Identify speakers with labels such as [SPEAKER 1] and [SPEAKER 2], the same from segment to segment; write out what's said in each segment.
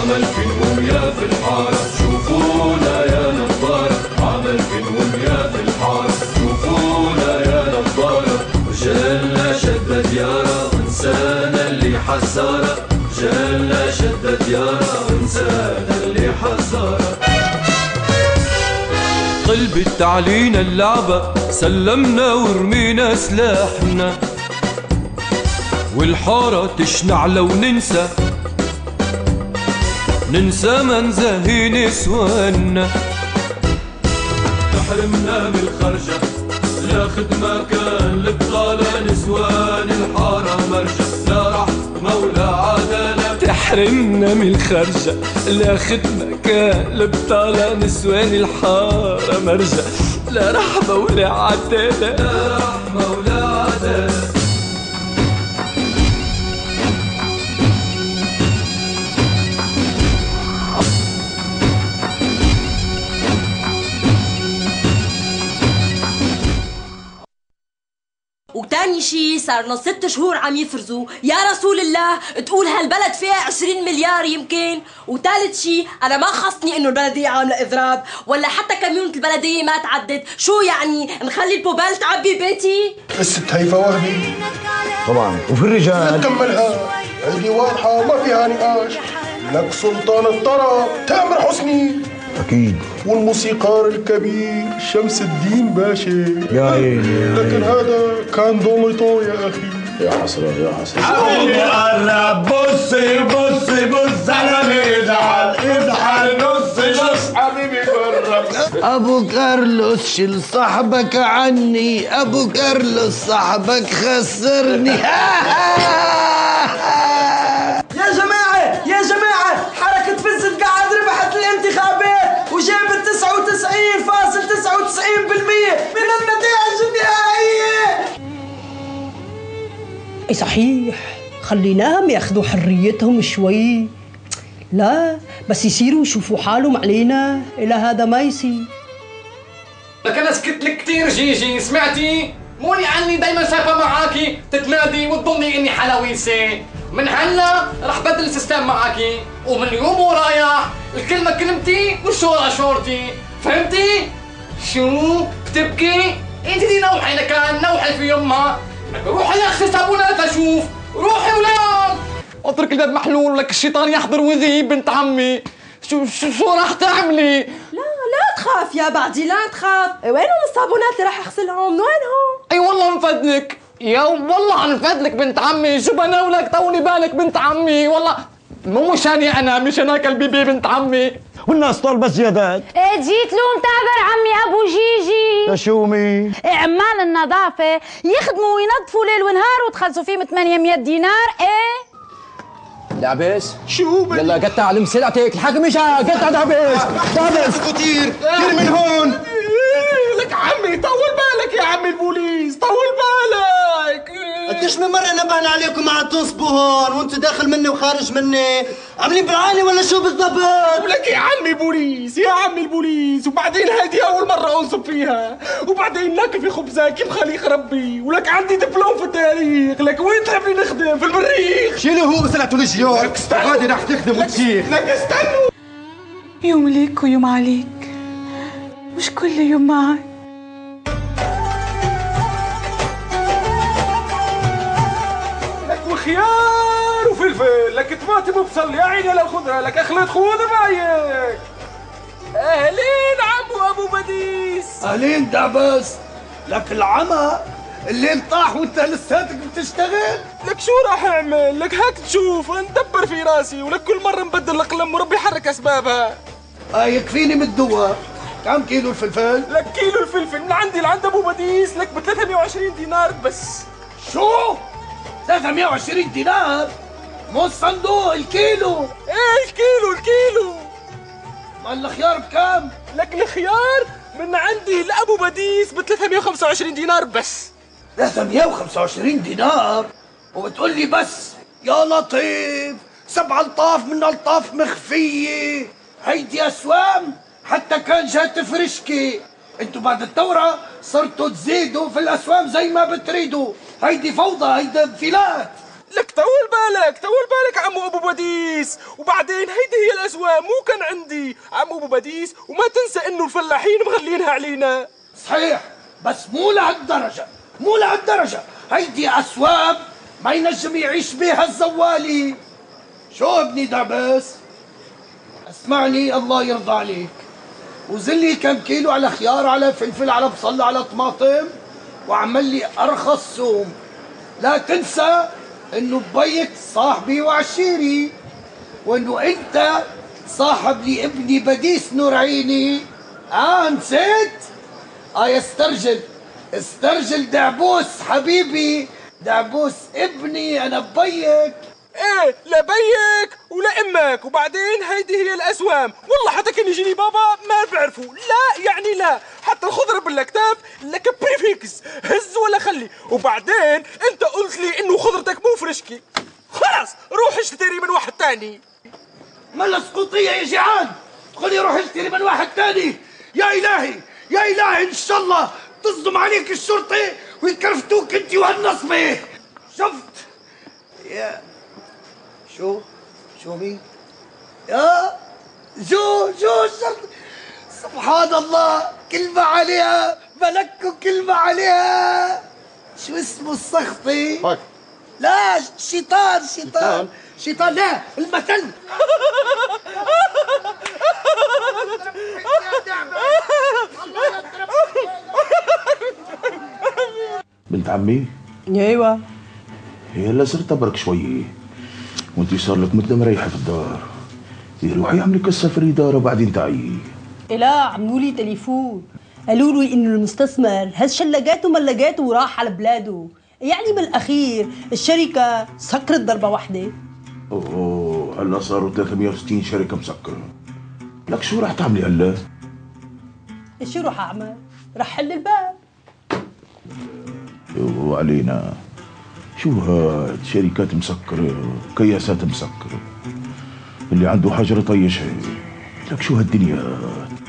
[SPEAKER 1] عمل فين ويا في الحارة، شوفونا يا نظارة، عمل فين ويا في الحارة، شوفونا يا نظارة. رجالنا شد ديارة وانسانا اللي حزارة، رجالنا شد ديارة وانسانا اللي حزارة. قلبي تعلينا اللعبة، سلمنا ورمينا سلاحنا، والحارة تشنع لو ننسى ما نزهي نسوانا. تحرمنا من الخرجة لا خدمة كان لبطالة، نسوان الحارة مرجة لا رحمة ولا عدالة. تحرمنا من الخرجة لا خدمة كان لبطالة، نسوان الحارة مرجة لا رحمة ولا عدالة، لا رحمة ولا عدالة.
[SPEAKER 2] وتاني شي صارنا 6 شهور عم يفرزوا، يا رسول الله تقول هالبلد فيها 20 مليار يمكن. وثالث شي أنا ما خصني إنه البلدية عاملة إضراب ولا حتى كميونة البلدية ما تعدد، شو يعني نخلي البوبال تعبي بيتي؟
[SPEAKER 3] الست هيفا وهبي
[SPEAKER 4] طبعا، وفي الرجال
[SPEAKER 3] نكملها، هيدي واضحة ما فيها نقاش. لك سلطان الطرب تامر حسني
[SPEAKER 4] أكيد،
[SPEAKER 3] والموسيقار الكبير شمس الدين باشا.
[SPEAKER 4] يا عيني
[SPEAKER 3] لكن هذا كان دوميتو يا أخي.
[SPEAKER 4] يا حسرة يا حسرة.
[SPEAKER 5] حبيبي قرب، بصي بصي بص على ازعل ازعل نص نص. حبيبي قرب.
[SPEAKER 6] ابو كارلوس شيل صاحبك عني، ابو كارلوس صاحبك خسرني.
[SPEAKER 7] يا جماعة يا جماعة، حركة فزت قاعد ربحت الانتخابات وجابت 99.99% من النتائج النهائية.
[SPEAKER 8] اي صحيح، خليناهم ياخذوا حريتهم شوي، لا بس يصيروا يشوفوا حالهم علينا، الى هذا ما يصير.
[SPEAKER 9] لك انا سكت لك كثير جيجي، سمعتي؟ موني عني دايما شايفه معاكي تتنادي وتظني اني حلاويسه. من هلا رح بدل السيستم معاكي، ومن اليوم ورايح الكلمه كلمتي والشورى شورتي، فهمتي؟ شو بتبكي؟ انت دي نوحي لكان نوحي في يمها. روحي يا اختي صابونات اشوف، روحي ولاد. اترك الباب محلول لك الشيطان يحضر وذيب بنت عمي. شو راح تعملي؟
[SPEAKER 2] لا تخاف يا بعدي، لا تخاف. وينهم الصابونات اللي راح اغسلهم؟ وينهم؟
[SPEAKER 9] اي والله انفدلك، يا والله انفدلك بنت عمي. شو بناولك طولي بالك بنت عمي، والله مو مشاني انا، مشان اكل بيبي بنت عمي.
[SPEAKER 4] والناس طالبة زيادات.
[SPEAKER 10] ايه جيت لهم تعبر عمي ابو جيجي.
[SPEAKER 4] يا شومي،
[SPEAKER 10] عمال النظافة يخدموا وينظفوا ليل ونهار وتخلصوا فيهم 800 دينار. ايه
[SPEAKER 9] دعبس
[SPEAKER 3] شو
[SPEAKER 9] يلا قطع علم سلعتك، الحاكم مش قطع دعبس.
[SPEAKER 3] دعبس كتير كتير من هون.
[SPEAKER 9] لك عمي طول بالك يا عمي البوليس، طول بالك.
[SPEAKER 7] قديش من مرة نبهنا عليكم ما عاد تنصبوا هون وانتوا داخل مني وخارج مني، عاملين بالعاني ولا شو بالضبط؟
[SPEAKER 9] ولك يا عمي بوليس، يا عمي البوليس، وبعدين هذه أول مرة أنصب فيها، وبعدين ناكل في خبزة كيف خليق ربي، ولك عندي دبلوم في التاريخ، لك وين تحبني نخدم؟ في المريخ.
[SPEAKER 3] شيلوا هو سلعته الجيار، غادي رح تخدم وتشيخ.
[SPEAKER 9] لك استنوا.
[SPEAKER 11] يوم ليك ويوم عليك، مش كل يوم معك.
[SPEAKER 9] خيار وفلفل، لك طماطم وبصل، يا عيني لو خضرة، لك اخلط خضر بايك. اهلين عمو ابو بديس.
[SPEAKER 6] اهلين دعبس، لك العمى الليل طاح وانت لساتك بتشتغل.
[SPEAKER 9] لك شو راح اعمل؟ لك هيك تشوف ندبر في راسي، ولك كل مرة نبدل الاقلام وربي يحرك اسبابها.
[SPEAKER 6] يكفيني من الدواء. كم كيلو الفلفل؟
[SPEAKER 9] لك كيلو الفلفل من عندي لعند ابو بديس لك ب 320 دينار بس.
[SPEAKER 6] شو؟ 320 دينار؟ مو الصندوق الكيلو.
[SPEAKER 9] ايه الكيلو.
[SPEAKER 6] مال الخيار بكم؟
[SPEAKER 9] لك الخيار من عندي لابو بديس ب 325 دينار بس.
[SPEAKER 6] 325 دينار؟ وبتقول لي بس؟ يا لطيف، 7 الطاف من الطاف مخفيه، هيدي اسوام حتى كان جات فرشكي. انتوا بعد الثورة صرتوا تزيدوا في الاسوام زي ما بتريدوا، هيدي فوضى، هيدي انفلات.
[SPEAKER 1] لك طول بالك عمو ابو بديس. وبعدين هيدي هي الاسواق مو كان عندي عمو ابو بديس، وما تنسى انه الفلاحين مغلينها علينا.
[SPEAKER 6] صحيح، بس مو لهالدرجة. هيدي اسواق ما ينجم يعيش بيها الزوالي. شو ابني دعبس؟ اسمعني الله يرضى عليك، وزن لي كم كيلو على خيار، على فلفل، على بصل، على طماطم، وعمل لي ارخص سوم. لا تنسى انه بيك صاحبي وعشيري، وانه انت صاحب لي ابني بديس نور عيني. نسيت؟ استرجل دعبوس حبيبي، دعبوس ابني، انا بيك.
[SPEAKER 1] ايه لا بيك ولا امك. وبعدين هيدي هي الاسوام. والله حتى كان يجيني بابا ما بعرفوا، لا يعني لا، حتى الخضره بالاكتاف لك بريفيكس، هز ولا خلي. وبعدين انت قلت لي انه خضرتك مو فرشكي، خلاص روح اشتري من واحد تاني.
[SPEAKER 6] ملا سقوطيه يا جيعان، خلي روح اشتري من واحد تاني. يا الهي ان شاء الله تصدم عليك الشرطه ويكرفتوك انت وهالنصبه. شفت يا شو مين؟ يا جو الشرطه. سبحان الله، كلمه عليها ملك وكلمه عليها شو اسمه السخطي؟ لا شيطان لا المثل.
[SPEAKER 5] بنت عمي؟
[SPEAKER 8] ايوه.
[SPEAKER 5] هي هلا صرت ابرك شوي، وانتي صار لك مدة مريحة في الدار. روحي اعملي قصة في الإدارة وبعدين تعي.
[SPEAKER 8] لا، عملوا لي تليفون قالوا لي انه المستثمر هز شلقاته وملقاته وراح على بلاده. يعني بالاخير الشركة سكرت ضربة واحدة.
[SPEAKER 5] اوه هلا صاروا 360 شركة مسكرة. لك شو رح تعملي هلا؟
[SPEAKER 8] شو رح اعمل؟ رح حل الباب.
[SPEAKER 5] يوه علينا، شو هاد شركات مسكرة، كياسات مسكرة، اللي عنده حجر طيشها. لك شو هالدنيا.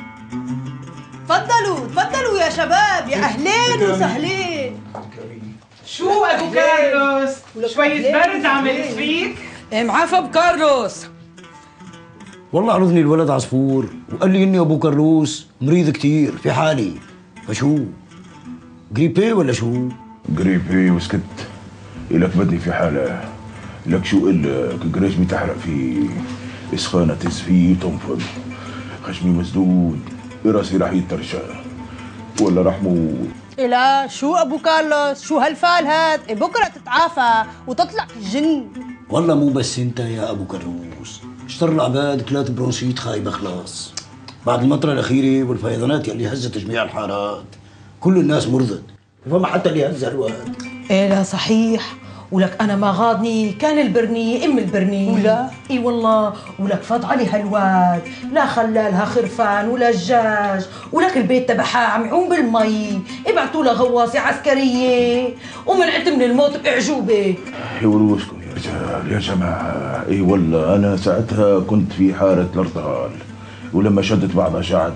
[SPEAKER 8] تفضلوا يا شباب، يا اهلين وسهلين.
[SPEAKER 12] شو ابو كارلوس؟ شوية برد عملت فيك؟
[SPEAKER 13] معافى ابو كارلوس.
[SPEAKER 14] والله عرضني الولد عصفور وقال لي اني ابو كارلوس مريض كتير في حالي. فشو؟ جريبي ولا شو؟
[SPEAKER 5] جريبي وسكت. إلك بدني في حالة. لك شو قلك، قريش بتحرق فيه، اسخانة تز فيه تنفض، خشمي مسدود، راسي رح يترشى ولا رح موت.
[SPEAKER 8] لا شو ابو كارلوس، شو هالفال هاد؟ بكره تتعافى وتطلع في الجن.
[SPEAKER 14] والله مو بس انت يا ابو كروس، اشتر العباد 3 برونشيت خايبه خلاص بعد المطره الاخيره والفيضانات يلي هزت جميع الحارات. كل الناس مرضت، فما حتى اللي هز الواد.
[SPEAKER 13] لا صحيح. ولك انا ما غاضني كان البرني ام البرني.
[SPEAKER 8] ولا
[SPEAKER 13] اي والله. ولك فاض علي هالواد، لا خلالها خرفان ولا دجاج. ولك البيت تبعها عم يعوم بالمي، ابعتوا لها غواصه عسكريه ومنعت من الموت باعجوبه.
[SPEAKER 5] يوروسكم يا رجال يا جماعه. اي والله انا ساعتها كنت في حاره الارتهال، ولما شدت بعضها شعد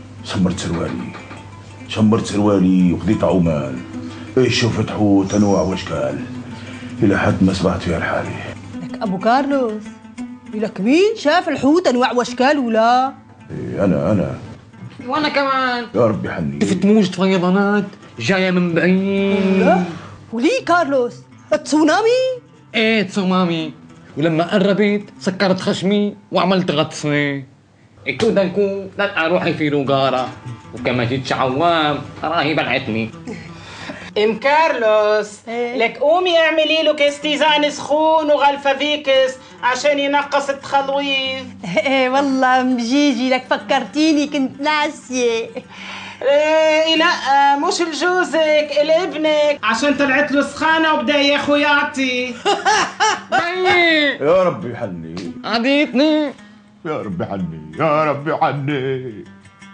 [SPEAKER 5] شمرت سروالي وخذيت عمال. شفت حوت انواع واشكال الى حد ما سبحت فيها لحالي.
[SPEAKER 8] لك ابو كارلوس، لك مين شاف الحوت انواع واشكال ولا؟
[SPEAKER 5] انا
[SPEAKER 9] وانا كمان.
[SPEAKER 5] يا رب يحني.
[SPEAKER 9] شفت موجة فيضانات جاية من بعيد.
[SPEAKER 8] وليه كارلوس؟ تسونامي؟
[SPEAKER 9] ايه تسونامي. ولما قربت سكرت خشمي وعملت غطسة. دنكو لا روحي في روغارة، وكما جيت عوام راهي بلعتني.
[SPEAKER 12] ام كارلوس، لك قومي اعملي له كاستيزان سخون وغلفة فيكس عشان ينقص التخلويف.
[SPEAKER 8] ايه والله ام جيجي، لك فكرتيني كنت ناسيه.
[SPEAKER 12] ايه لا مش لجوزك لابنك، عشان طلعت له سخانه وبدا يا اخو يعطي.
[SPEAKER 5] يا رب يحني.
[SPEAKER 9] عديتني.
[SPEAKER 5] يا رب يحني يا رب يحني.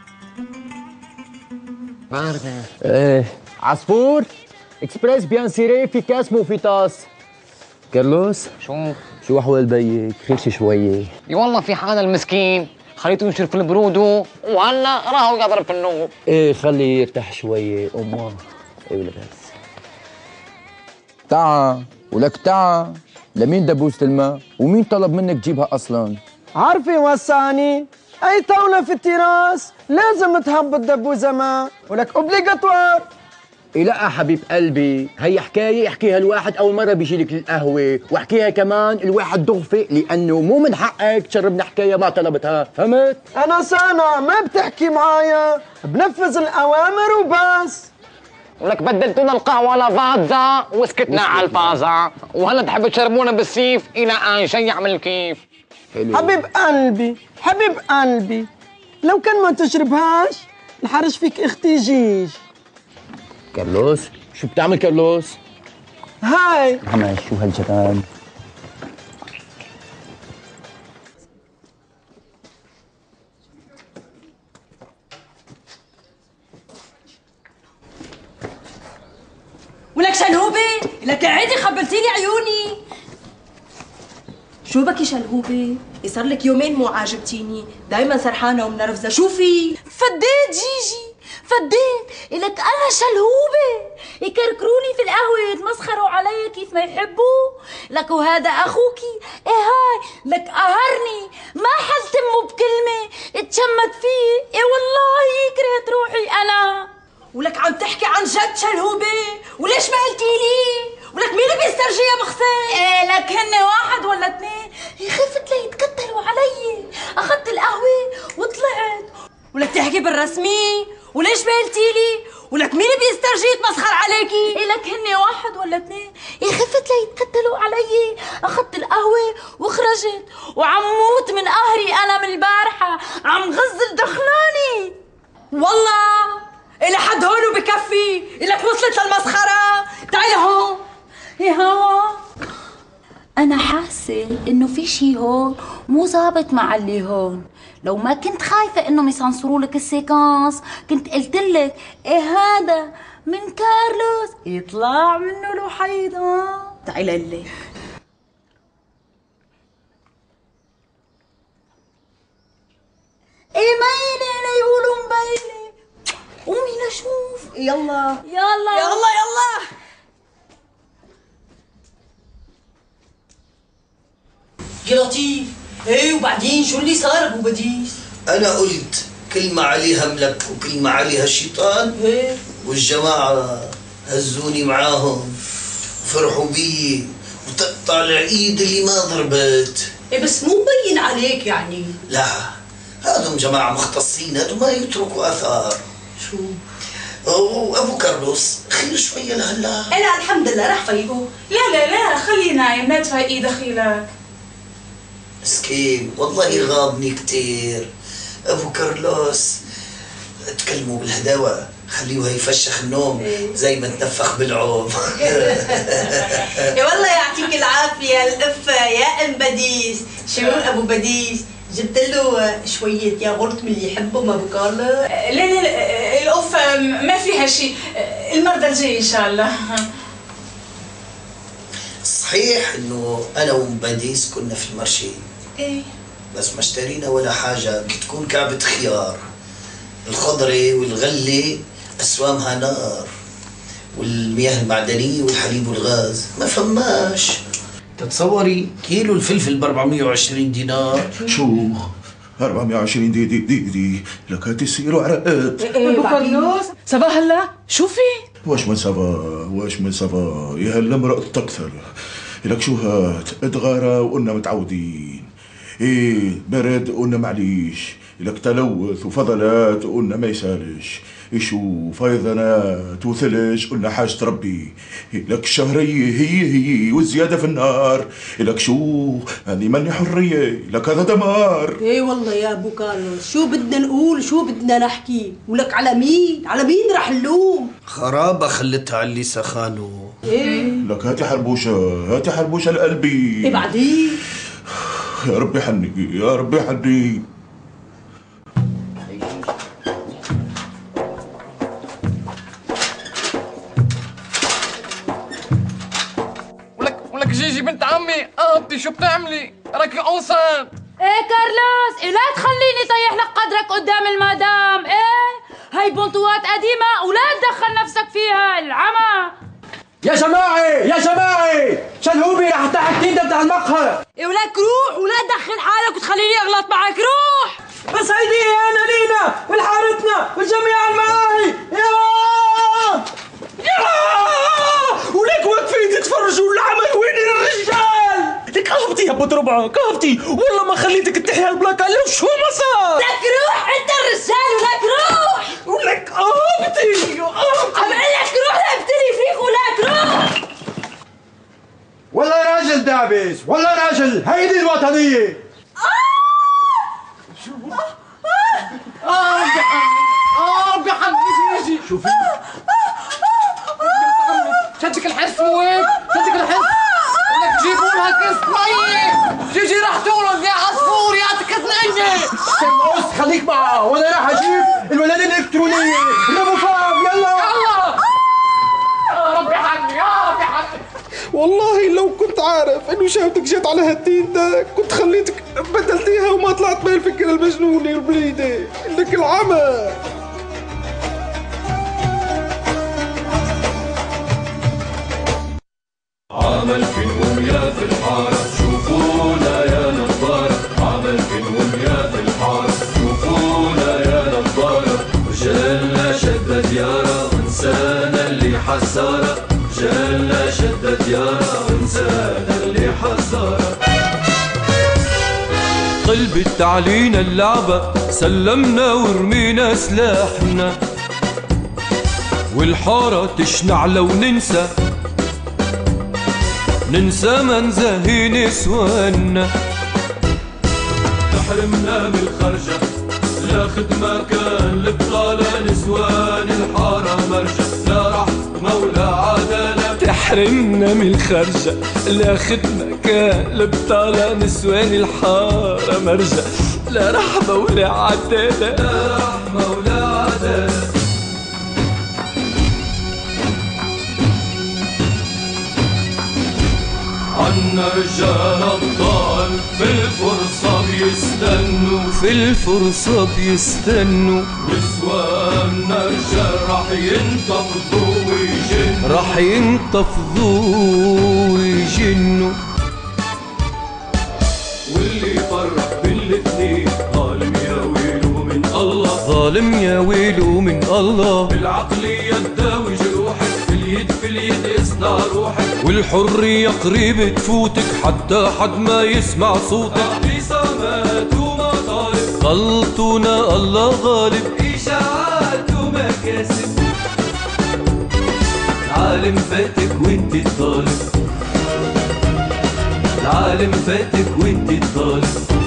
[SPEAKER 15] ايه عصفور اكسبريس بيان سيري افيكاس موفيتاس. كارلوس شو احوال بيك؟ خير شويه؟
[SPEAKER 9] والله في حال المسكين خليته ينشر في البرودو وهلا راهو يضرب في النوم.
[SPEAKER 15] ايه خليه يرتاح شويه امه. ايه ولا بس تعا ولك تعا لمين دبوسة الماء؟ ومين طلب منك تجيبها أصلاً؟
[SPEAKER 16] عارفي وساني أي طاولة في التراس لازم تهبط دبوزة ماء ولك أوبليغاتوار.
[SPEAKER 15] إيه لا حبيب قلبي، هي حكاية يحكيها الواحد أول مرة بيجيلك القهوة، واحكيها كمان الواحد دغفي لأنه مو من حقك تشربنا حكاية ما طلبتها، فهمت؟
[SPEAKER 16] أنا سانا ما بتحكي معايا، بنفذ الأوامر وبس.
[SPEAKER 9] ولك بدلتونا القهوة لفازة وسكتنا على الفازة، وهلا تحبوا تشربونا بالسيف إلى أن شيع من الكيف.
[SPEAKER 16] حبيب قلبي حبيب قلبي، لو كان ما تشربهاش الحرش فيك اختي جيج.
[SPEAKER 15] كارلوس؟ شو بتعمل كارلوس؟
[SPEAKER 16] هاي
[SPEAKER 15] عمل شو هالجبان؟
[SPEAKER 2] ولك شلهوبة؟ لك عادي خبلتيلي عيوني. شو بكي شلهوبة؟ صار لك يومين مو عاجبتيني، دايما سرحانة ومنرفزة، شو في؟
[SPEAKER 10] فديت جيجي فديت، إلك أنا شلهوبة يكركروني في القهوة يتمسخروا علي كيف ما يحبوا. لك وهذا أخوكي إيه هاي لك قهرني ما حلتمه بكلمة اتشمت فيه، إيه والله كرهت روحي أنا.
[SPEAKER 2] ولك عم تحكي عن جد شلهوبة؟ وليش ما قلتيلي؟ ولك مين اللي بيسترجي يا مخفي؟
[SPEAKER 10] إيه لك هن واحد ولا اثنين، خفت ليتكتلوا علي، أخذت القهوة وطلعت.
[SPEAKER 2] ولك تحكي بالرسمي؟ وليش ما قلتيلي؟ ولك مين اللي بيسترجي يتمسخر عليكي؟
[SPEAKER 10] إيه لك هن واحد ولا اثنين، خفت ليتكتلوا علي، أخذت القهوة وخرجت، وعم موت من قهري أنا من البارحة، عم غزل دخلاني.
[SPEAKER 2] والله إلى حد هون وبكفي، إلك وصلت للمسخرة. تعي لهون.
[SPEAKER 10] يا هوا أنا حاسة إنه في شي هون مو ظابط مع اللي هون. لو ما كنت خايفة إنهم يسانسروا لك السيكانس كنت قلت لك إيه هذا من كارلوس يطلع منه لوحيدا.
[SPEAKER 2] تعي للي.
[SPEAKER 10] إيه ميلة ليقولوا مبيلة. قومي لشوف.
[SPEAKER 2] يلا
[SPEAKER 10] يلا
[SPEAKER 2] يلا يلا.
[SPEAKER 6] يا لطيف، ايه وبعدين شو اللي صار ابو بديس؟
[SPEAKER 14] انا قلت كل ما عليها ملك وكل ما عليها الشيطان،
[SPEAKER 6] ايه
[SPEAKER 14] والجماعة هزوني معاهم وفرحوا بي وتقطع العيد اللي ما ضربت.
[SPEAKER 6] ايه بس مو مبين عليك يعني.
[SPEAKER 14] لا هذم جماعة مختصين، هذو ما يتركوا اثار.
[SPEAKER 6] شو؟
[SPEAKER 14] وابو كارلوس خير شوية لهلا؟
[SPEAKER 11] انا الحمد لله راح فيقوا. لا خليه نايم لا تفيقي دخيلك.
[SPEAKER 14] مسكين والله غاضني كتير ابو كارلوس. تكلموا بالهداوة، خليه يفشخ النوم زي ما تنفخ بالعوم.
[SPEAKER 13] يا والله يعطيك العافية القفة يا ام بديس. شو ابو بديس؟ جبت له شوية ياغورت من اللي يحبهم ابو كارلوس؟
[SPEAKER 11] لا القفة ما فيها شيء، المرة الجاية ان شاء الله.
[SPEAKER 14] صحيح انه انا وام بديس كنا في المرشي،
[SPEAKER 11] ايه
[SPEAKER 14] بس ما اشترينا ولا حاجة، بتكون كعبة خيار. الخضرة والغلة أسوامها نار، والمياه المعدنية والحليب والغاز ما فماش. تتصوري كيلو الفلفل ب 420 دينار.
[SPEAKER 5] شو 420 دي لك هتسيروا عرقات.
[SPEAKER 11] ابو كارلوس صباح الله شو في؟
[SPEAKER 5] واش من صبا يا هلا مرقت اكثر. لك شو هات ادغارة وقلنا متعودين، ايه برد قلنا معليش، لك تلوث وفضلات قلنا ما يسالش، شو فيضانات وثلج قلنا حاجة ربي، لك الشهرية هي والزيادة في النار، لك شو هذه مني حرية، لك هذا دمار.
[SPEAKER 8] ايه والله يا ابو كارلوس شو بدنا نقول شو بدنا نحكي، ولك على مين رح نلوم؟
[SPEAKER 14] خرابة خلتها على اللي سخانوا.
[SPEAKER 8] ايه
[SPEAKER 5] لك هاتي حربوشة لقلبي.
[SPEAKER 8] ايه بعدين؟
[SPEAKER 5] يا ربي حني يا ربي حني.
[SPEAKER 9] ولك جيجي بنت عمي انت شو بتعملي؟ راكي انسان.
[SPEAKER 10] ايه كارلوس إيه لا تخليني طيح لك قدرك قدام المدام. ايه هاي بنطوات قديمة ولا تدخل نفسك فيها العمى.
[SPEAKER 15] يا جماعة شلهوبي رح تحت تندم
[SPEAKER 16] على المقهى.
[SPEAKER 2] إيه ولك روح ولا تدخل حالك وتخليني أغلط معك، روح.
[SPEAKER 16] بس هيدي أنا لينا والحارتنا والجميع الملاهي. ولك واقفين تتفرجوا العمل وين الرجال؟ لك اهبطي يا ابو ربعك اهبطي، والله ما خليتك تحيا البلاك عليه وشو ما صار.
[SPEAKER 2] لك روح انت الرجال ولك روح.
[SPEAKER 16] ولك اهبطي
[SPEAKER 2] عم اقول لك روح لابتلي فيك ولك روح.
[SPEAKER 4] والله راجل دابس، والله راجل، هيدي الوطنية.
[SPEAKER 9] بحمد جيجي شوفي شدك الحس مو هيك؟ شدك الحس بدك تجيبوا لها كيس مي. جيجي رح تولد يا عصفور يا تكتنيني.
[SPEAKER 4] شمس خليك معها وانا راح اجيب الولاده الالكترونيه. ابو فاب يلا
[SPEAKER 9] يا ربي حقي يا ربي حقي.
[SPEAKER 3] والله لو كنت عارف انه شافتك جت على هالدين ده كنت خليتك بدلتيها وما طلعت بها الفكره المجنونه البليده لك العمى.
[SPEAKER 1] عمل فيكم يا في الحارة شوفونا يا نظارة. عمل فيكم يا في الحارة شوفونا يا نظارة. رجالنا شدة ديارة وانسانا اللي حسارة. رجالنا شدة ديارة وانسانا اللي حسارة. قلب تعلينا اللعبة سلمنا ورمينا سلاحنا. والحارة تشنع لو ننسى منزاهي نسوانا. تحرمنا من الخرجة لا خدمة كان البطالة نسوان الحارة مرجة. لا رحمة ولا عدالة. تحرمنا من الخرجة لا خدمة كان البطالة نسوان الحارة مرجة. لا رحمة ولا عدالة. لا رحمة ولا عدالة. عنا رجال أبطال في الفرصة بيستنوا. في الفرصة بيستنوا. نسواننا رجال رح ينتفضوا ويجنوا. رح ينتفضوا ويجنوا. واللي يفرق بين الاثنين ظالم يا ويله من الله. ظالم يا ويله من الله. بالعقلية تداوي جروحك في اليد اصنع روحك. والحرية قريب تفوتك حتى حد ما يسمع صوتك. اعتصامات ومطالب غلطونا الله غالب. إشاعات ومكاسب العالم فاتك وانت الطالب. العالم فاتك وانت الطالب.